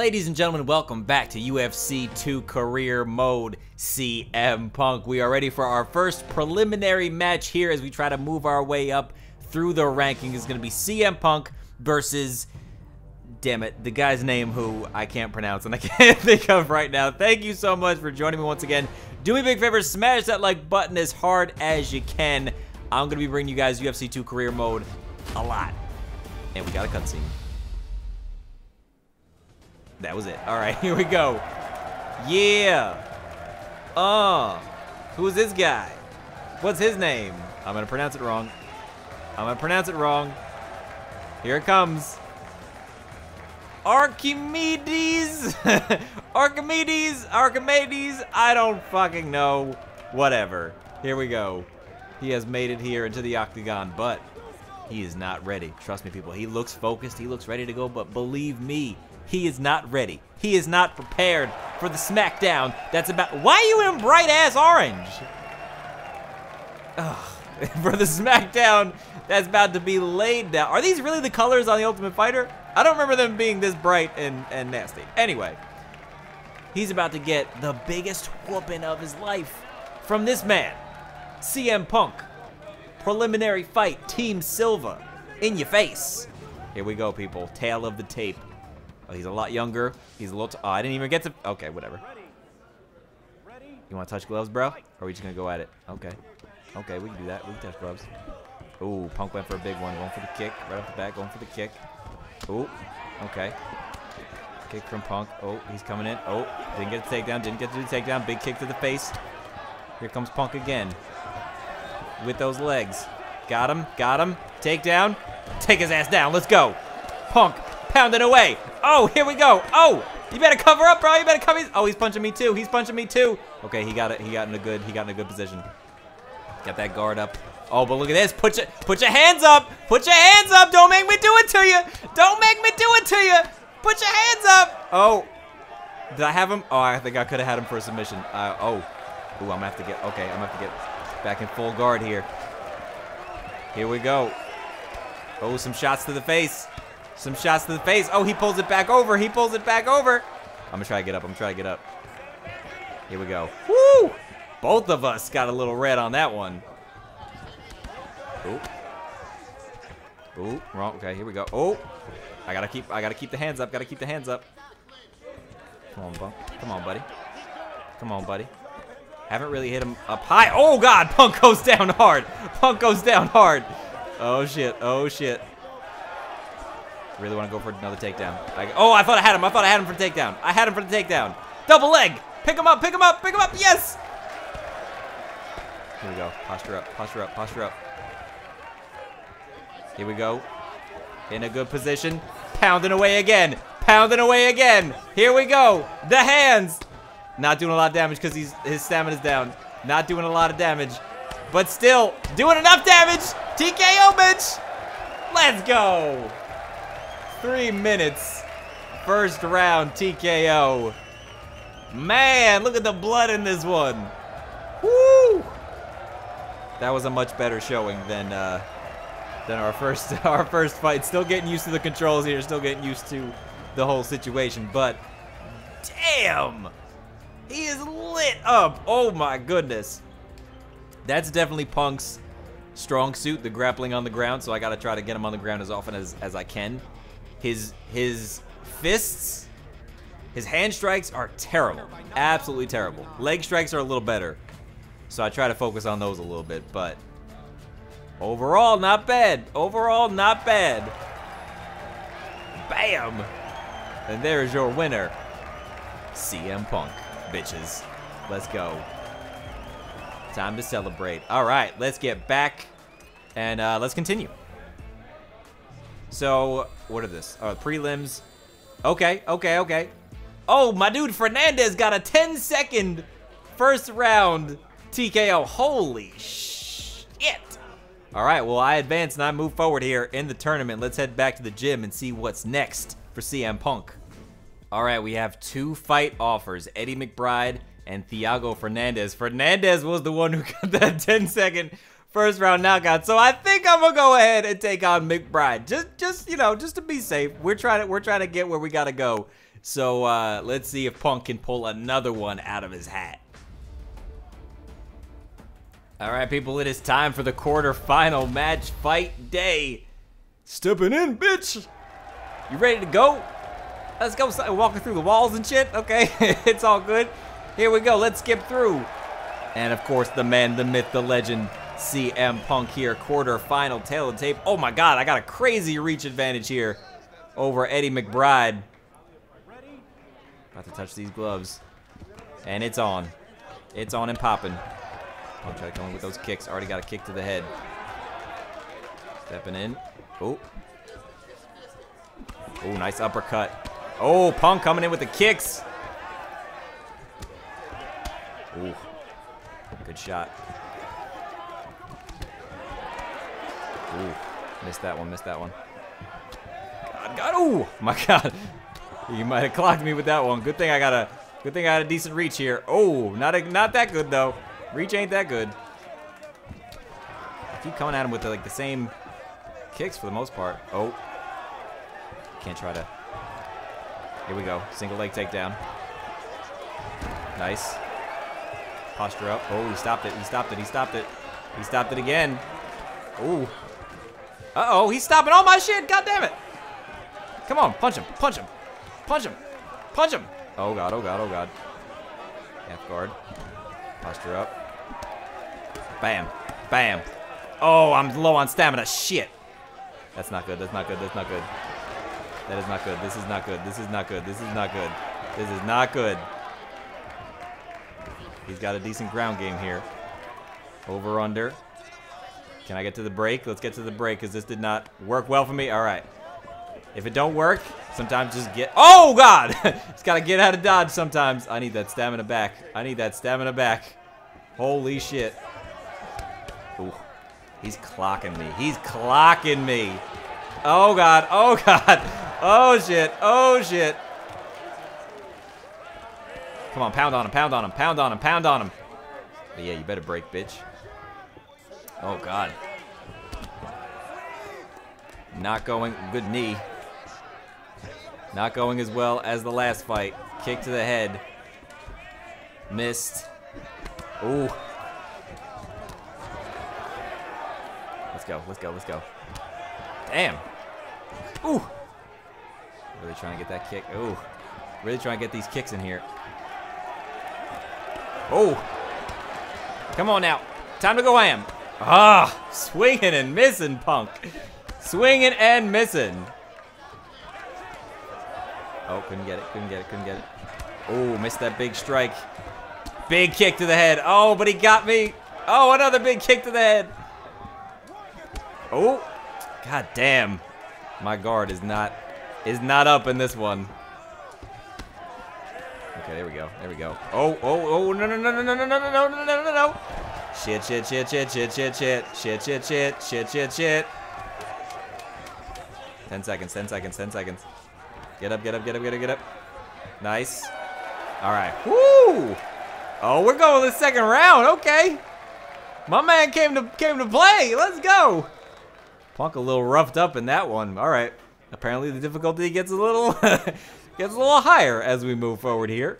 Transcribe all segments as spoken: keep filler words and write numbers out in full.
Ladies and gentlemen, welcome back to U F C two Career Mode. C M Punk. We are ready for our first preliminary match here as we try to move our way up through the rankings. It's going to be C M Punk versus, damn it, the guy's name who I can't pronounce and I can't think of right now. Thank you so much for joining me once again. Do me a big favor, smash that like button as hard as you can. I'm going to be bringing you guys U F C two Career Mode a lot. And we got a cutscene. That was it. All right, here we go. Yeah. Uh. Who's this guy? What's his name? I'm gonna pronounce it wrong. I'm gonna pronounce it wrong. Here it comes. Archimedes. Archimedes. Archimedes. I don't fucking know. Whatever. Here we go. He has made it here into the octagon, but he is not ready. Trust me, people. He looks focused. He looks ready to go, but believe me, he is not ready. He is not prepared for the smackdown that's about... Why are you in bright-ass orange? Ugh. For the smackdown that's about to be laid down. Are these really the colors on the Ultimate Fighter? I don't remember them being this bright and, and nasty. Anyway, he's about to get the biggest whooping of his life from this man, C M Punk. Preliminary fight, Team Silva, in your face. Here we go, people. Tail of the tape. Oh, he's a lot younger. He's a little... T oh, I didn't even get to... Okay, whatever. You want to touch gloves, bro? Or are we just going to go at it? Okay. Okay, we can do that. We can touch gloves. Ooh, Punk went for a big one. Going for the kick. Right off the bat, going for the kick. Ooh, okay. Kick from Punk. Oh, he's coming in. Oh, didn't get the takedown. Didn't get to do the takedown. Big kick to the face. Here comes Punk again. With those legs. Got him. Got him. Takedown. Take his ass down. Let's go. Punk pounding away. Oh, here we go. Oh, you better cover up, bro. You better cover. Oh, he's punching me too. He's punching me too. Okay, he got it. He got in a good. He got in a good position. Got that guard up. Oh, but look at this. Put your put your hands up. Put your hands up. Don't make me do it to you. Don't make me do it to you. Put your hands up. Oh, did I have him? Oh, I think I could have had him for a submission. Uh, oh, ooh, I'm gonna have to get. Okay, I'm gonna have to get back in full guard here. Here we go. Oh, some shots to the face. Some shots to the face. Oh, he pulls it back over. He pulls it back over. I'm going to try to get up. I'm going to try to get up. Here we go. Woo! Both of us got a little red on that one. Ooh. Ooh, wrong. Okay, here we go. Oh, I got to keep I got to keep the hands up. Got to keep the hands up. Come on, Punk. Come on, buddy. Come on, buddy. Haven't really hit him up high. Oh, God. Punk goes down hard. Punk goes down hard. Oh, shit. Oh, shit. Really want to go for another takedown. I, oh, I thought I had him. I thought I had him for the takedown. I had him for the takedown. Double leg. Pick him up. Pick him up. Pick him up. Yes. Here we go. Posture up. Posture up. Posture up. Here we go. In a good position. Pounding away again. Pounding away again. Here we go. The hands. Not doing a lot of damage because he's his stamina's down. Not doing a lot of damage. But still doing enough damage. T K O, bitch. Let's go. Three minutes. First round T K O. Man, look at the blood in this one. Woo! That was a much better showing than uh, than our first our first fight. Still getting used to the controls here. Still getting used to the whole situation. But damn, he is lit up. Oh my goodness. That's definitely Punk's strong suit, the grappling on the ground. So I got to try to get him on the ground as often as as I can. His his fists, his hand strikes are terrible. Absolutely terrible. Leg strikes are a little better. So I try to focus on those a little bit, but overall not bad. Overall not bad. Bam! And there is your winner, C M Punk, bitches. Let's go. Time to celebrate. All right, let's get back and uh, let's continue. So, what are this? Oh, prelims. Okay, okay, okay. Oh, my dude Fernandez got a ten second first round T K O. Holy shit. All right, well, I advance and I move forward here in the tournament. Let's head back to the gym and see what's next for C M Punk. All right, we have two fight offers, Eddie McBride and Thiago Fernandez. Fernandez was the one who got that ten second first round knockout. So I think I'm gonna go ahead and take on McBride. Just, just you know, just to be safe. We're trying to, we're trying to get where we gotta go. So uh, let's see if Punk can pull another one out of his hat. All right, people, it is time for the quarterfinal match fight day. Stepping in, bitch. You ready to go? Let's go. Walking through the walls and shit. Okay, it's all good. Here we go. Let's skip through. And of course, the man, the myth, the legend, C M Punk here. Quarterfinal tail of tape. Oh my God, I got a crazy reach advantage here over Eddie McBride. About to touch these gloves. And it's on. It's on and popping. Punk try to come in with those kicks. Already got a kick to the head. Stepping in. Oh. Oh, nice uppercut. Oh, Punk coming in with the kicks. Ooh. Good shot. Ooh. Missed that one, missed that one. God, God, ooh. My God. You might have clocked me with that one. Good thing I got a good thing I had a decent reach here. Oh, not a, not that good though. Reach ain't that good. I keep coming at him with the, like the same kicks for the most part. Oh. Can't try to. Here we go. Single leg takedown. Nice. Posture up. Oh, he stopped it. He stopped it. He stopped it. He stopped it again. Ooh. Uh-oh, he's stopping all my shit. God damn it. Come on, punch him. Punch him. Punch him. Punch him. Oh, God. Oh, God. Oh, God. Half guard. Posture up. Bam. Bam. Oh, I'm low on stamina. Shit. That's not good. That's not good. That's not good. That is not good. This is not good. This is not good. This is not good. This is not good. He's got a decent ground game here. Over, under. Can I get to the break? Let's get to the break because this did not work well for me. All right. If it don't work, sometimes just get... Oh, God! Just got to get out of dodge sometimes. I need that stamina back. I need that stamina back. Holy shit. Ooh. He's clocking me. He's clocking me. Oh, God. Oh, God. Oh, shit. Oh, shit. Come on, pound on him, pound on him, pound on him, pound on him. But yeah, you better break, bitch. Oh, God. Not going. Good knee. Not going as well as the last fight. Kick to the head. Missed. Ooh. Let's go, let's go, let's go. Damn. Ooh. Really trying to get that kick. Ooh. Really trying to get these kicks in here. Oh. Come on now. Time to go ham. Ah. Swinging and missing, Punk. Swinging and missing. Oh, couldn't get it, couldn't get it, couldn't get it. Oh, missed that big strike. Big kick to the head. Oh, but he got me. Oh, another big kick to the head. Oh. God damn. My guard is not is not up in this one. Okay, there we go. There we go. Oh, oh, oh, no, no, no, no, no, no, no, no, no, no, no, no, no. Shit, shit, shit, shit, shit, shit, shit, shit, shit, shit, shit, shit, shit. Ten seconds, ten seconds, ten seconds. Get up, get up, get up, get up, get up. Nice. All right. Woo! Oh, we're going to the second round. Okay. My man came to came to play. Let's go. Punk a little roughed up in that one. All right. Apparently the difficulty gets a little gets a little higher as we move forward here.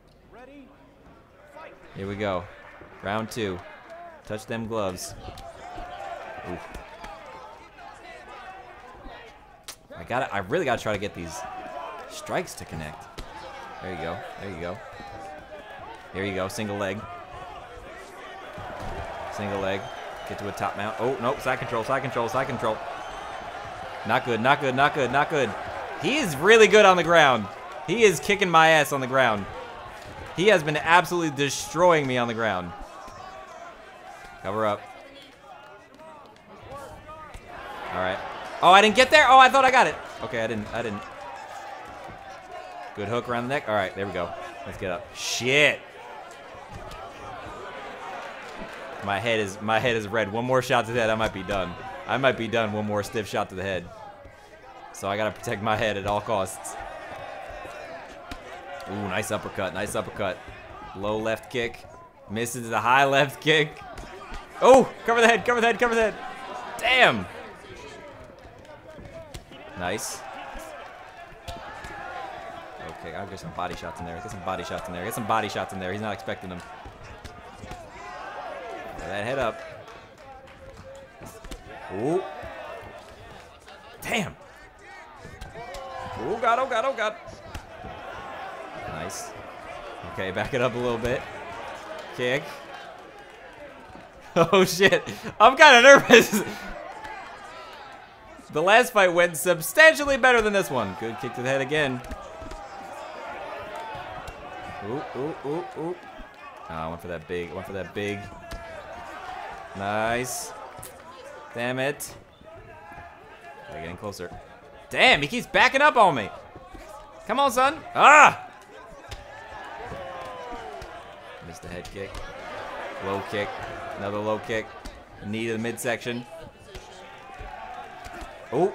Here we go. Round two. Touch them gloves. Ooh. I gotta I really gotta try to get these strikes to connect. There you go. There you go. There you go. Single leg. Single leg. Get to a top mount. Oh, nope. Side control, side control, side control. Not good, not good, not good, not good. He is really good on the ground. He is kicking my ass on the ground. He has been absolutely destroying me on the ground. Cover up. All right. Oh, I didn't get there? Oh, I thought I got it. Okay, I didn't. I didn't. Good hook around the neck. All right, there we go. Let's get up. Shit. My head is my head is red. One more shot to the head, I might be done. I might be done. One more stiff shot to the head. So I gotta protect my head at all costs. Ooh, nice uppercut. Nice uppercut. Low left kick. Misses the high left kick. Oh, cover the head. Cover the head. Cover the head. Damn. Nice. kick. I'll get some body shots in there. Get some body shots in there. Get some body shots in there. He's not expecting them. Get that head up. Ooh. Damn. Oh, God. Oh, God. Oh, God. Nice. Okay, back it up a little bit. Kick. Oh, shit. I'm kind of nervous. The last fight went substantially better than this one. Good kick to the head again. Ooh, ooh, ooh, ooh. Oh, I went for that big. Went for that big. Nice. Damn it. They're getting closer. Damn, he keeps backing up on me. Come on, son. Ah! Missed the head kick. Low kick. Another low kick. Knee to the midsection. Oh.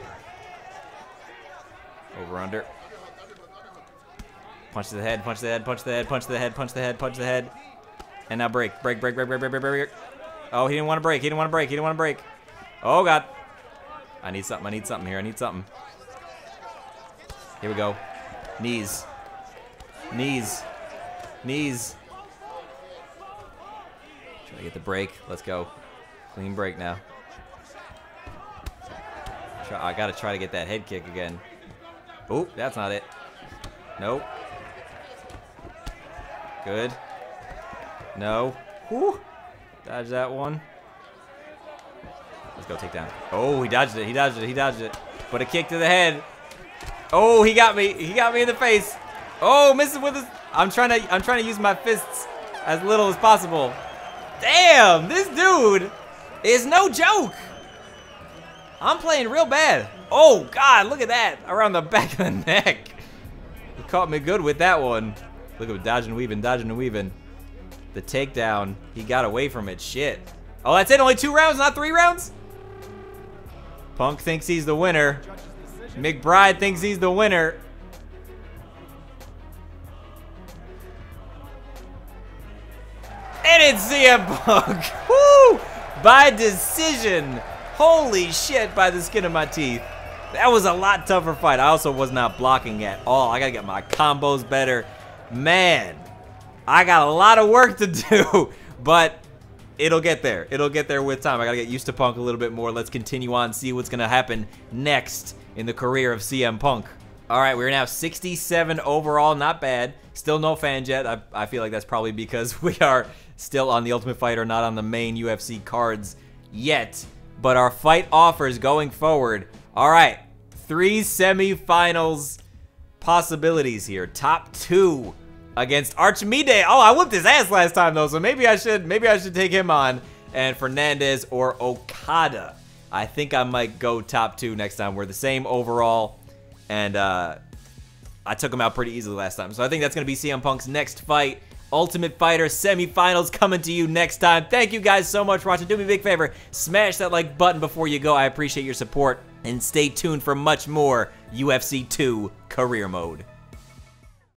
Over under. Punch to the head, punch to the head, punch to the head, punch to the head, punch to the head, punch to the head. And now break. Break, break, break, break, break, break, break. Oh, he didn't want to break. He didn't want to break. He didn't want to break. Oh, God. I need something. I need something here. I need something. Here we go. Knees. Knees. Knees. Try to get the break. Let's go. Clean break now. Try, I gotta try to get that head kick again. Oh, that's not it. Nope. Good. No. Whew. Dodge that one. Let's go take down. Oh, he dodged it. He dodged it. He dodged it. But a kick to the head. Oh, he got me. He got me in the face. Oh, misses with his. I'm trying to. I'm trying to use my fists as little as possible. Damn, this dude is no joke. I'm playing real bad. Oh God, look at that around the back of the neck. He caught me good with that one. Look at him dodging and weaving, dodging and weaving. The takedown. He got away from it. Shit. Oh, that's it. Only two rounds, not three rounds. Punk thinks he's the winner. McBride thinks he's the winner. And it's C M Punk. Woo! By decision. Holy shit, by the skin of my teeth. That was a lot tougher fight. I also was not blocking at all. I gotta get my combos better. Man, I got a lot of work to do, but it'll get there. It'll get there with time. I gotta get used to Punk a little bit more. Let's continue on, see what's gonna happen next in the career of C M Punk. All right, we're now sixty-seven overall, not bad. Still no fans yet. I, I feel like that's probably because we are still on the Ultimate Fighter, not on the main U F C cards yet. But our fight offers going forward. All right, three semifinals possibilities here. Top two against Archimede. Oh, I whooped his ass last time though, so maybe I should maybe I should take him on. And Fernandez or Okada. I think I might go top two next time. We're the same overall, and uh, I took him out pretty easily last time. So I think that's gonna be C M Punk's next fight. Ultimate Fighter semifinals coming to you next time. Thank you guys so much for watching. Do me a big favor, smash that like button before you go. I appreciate your support, and stay tuned for much more U F C two Career Mode.